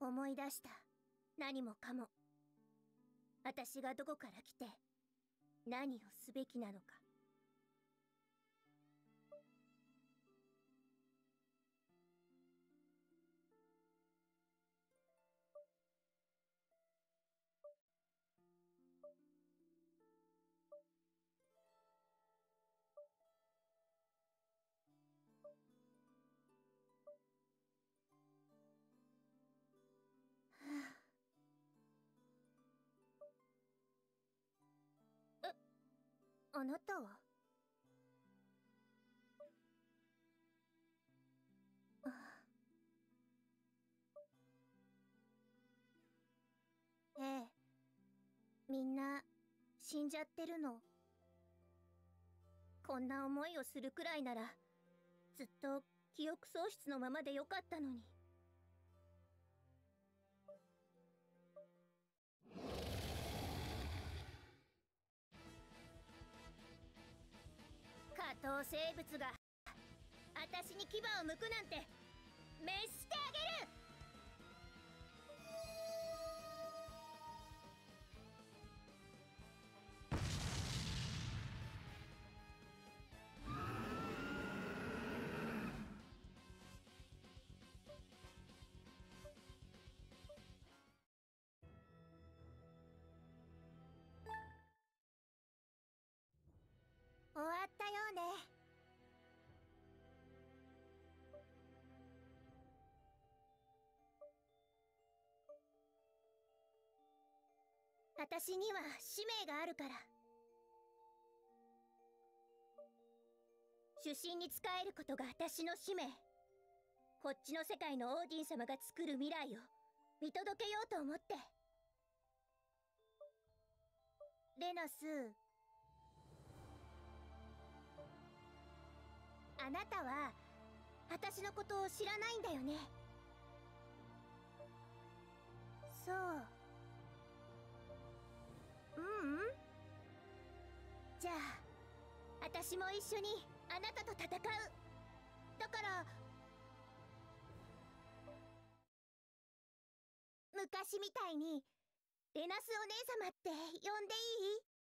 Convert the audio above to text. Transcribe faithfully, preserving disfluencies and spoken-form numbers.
思い出した。何もかも。私がどこから来て何をすべきなのか。え、あなたは？あ、ええ、みんな死んじゃってるの。こんな思いをするくらいならずっと記憶喪失のままでよかったのに。下等生物が私に牙を向くなんて滅してあげる。終わったようね。私には使命があるから。主神に仕えることが私の使命。こっちの世界のオーディン様が作る未来を見届けようと思って。レナス、あなたは私のことを知らないんだよね。そう。ううん。じゃあ私も一緒にあなたと戦う。だから昔みたいにレナスお姉様って呼んでいい？